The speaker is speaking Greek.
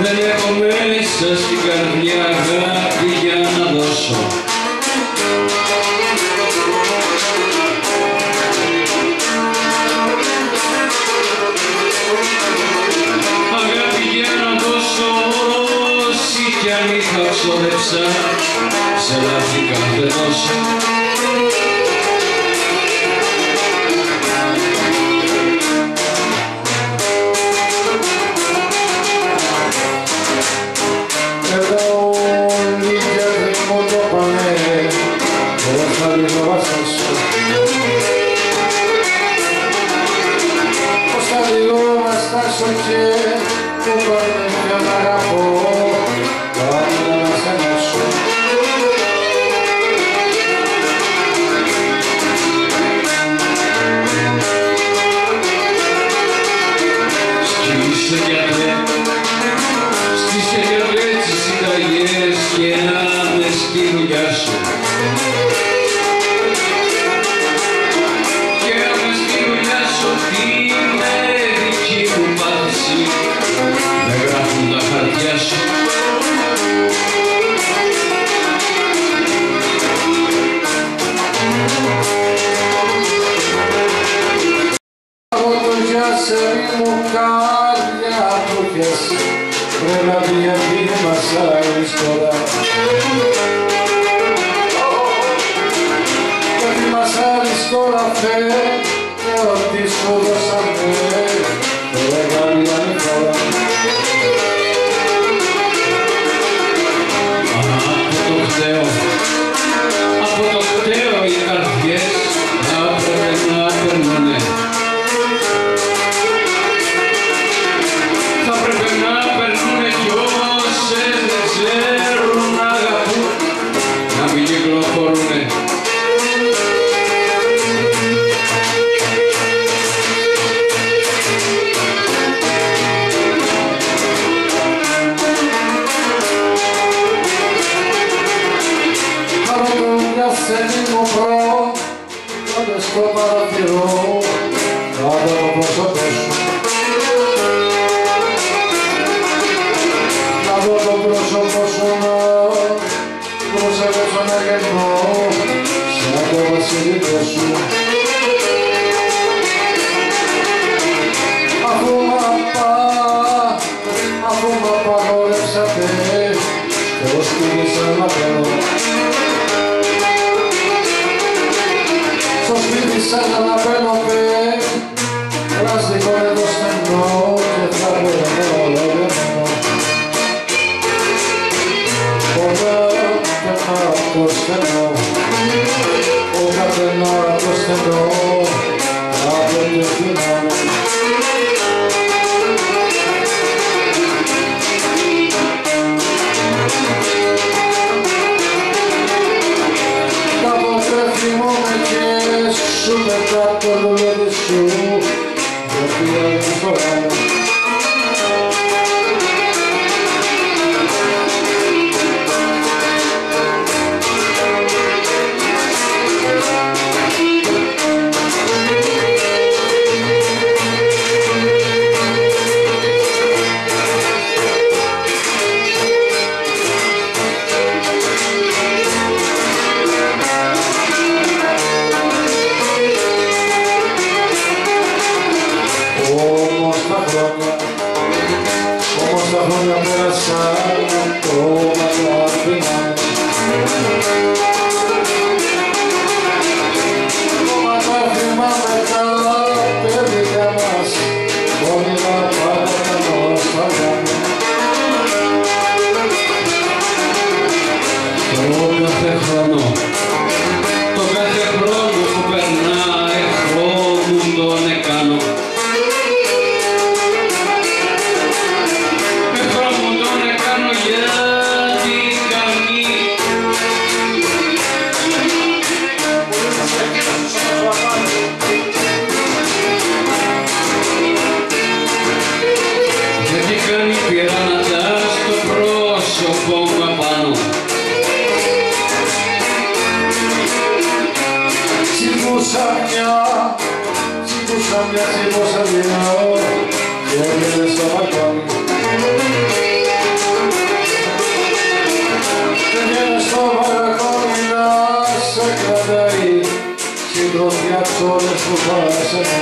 Δεν έχω μέσα στην καρδιά αγάπη για να δώσω. Αγάπη για να δώσω, όσοι κι αν είχα ξόδεψα σε λάθη κάθε τόσο. Πως θα λίγο να στάσω και που πάνε πια να αγαπώ, πάνε να μας ενώσω. Σκύσε γιατρέ, σκύσε γιατρέ τις συνταγές και άδες τη δουλειά σου. Δεν γράφουν τα χαρτιά σου. Από το γιάσερι μου καρδιά που έχεις, πρέπει να πει γιατί μασάρεις τώρα. Γιατί μασάρεις τώρα φε, και ό,τι σου δώσαμε, το μεγάλη ανηφόρα. Από το χταίο οι καρδιές θα έπρεπε να περνουνε. Θα έπρεπε να περνουνε κι όσες δεν ξέρουν να αγαπούν, να μην κυκλοφορουνε. Γιάσερι μου βρω, κάτω στο παραθυρό, κάτω από το πρόσωπό σου. Να δω το πρόσωπό σου να προσεύξω να γεννώ, σαν το βασιλικό σου. Αφού μ' απαγορεύσατε, το σπίτι σαν να παίρνω. Στο σπίτι σαν να παίρνω πλαστικό εδώ στενό και θα παίρνω ολόγερνο. Όταν περνάω από το στενό, όταν περνάω από το στενό, θα παίρνω θυμάμαι. Σου μετά το λόγο σου, γιατί δεν φοράμε. Όμως τα χρόνια πέρασαν, ακόμα το αφήναμε. Ακόμα τα θυμάμαι τα παιδιά μας, όνειρα πάντα τα νοσταλγάμε. Το κάθε χρόνο που περνάει, χρόνου τον εκάνω. Σήκωσα μια σήκωσα γυρνάω και έμεινε στο μπαλκόνι. σε